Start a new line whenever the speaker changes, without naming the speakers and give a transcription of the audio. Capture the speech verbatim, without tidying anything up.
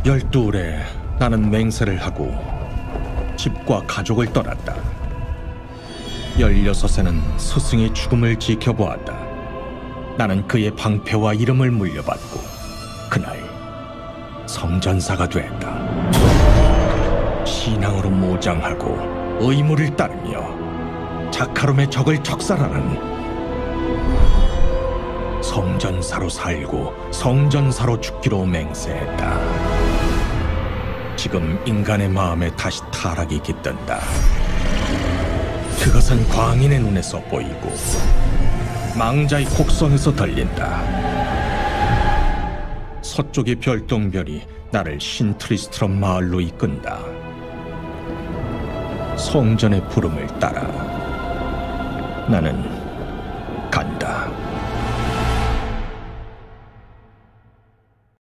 열두울에 나는 맹세를 하고 집과 가족을 떠났다. 열여섯에는 스승의 죽음을 지켜보았다. 나는 그의 방패와 이름을 물려받고 그날 성전사가 되었다. 신앙으로 모장하고 의무를 따르며 자카롬의 적을 척살하는 성전사로 살고 성전사로 죽기로 맹세했다. 지금 인간의 마음에 다시 타락이 깃든다. 그것은 광인의 눈에서 보이고 망자의 곡성에서 들린다. 서쪽의 별똥별이 나를 신트리스트럼 마을로 이끈다. 성전의 부름을 따라 나는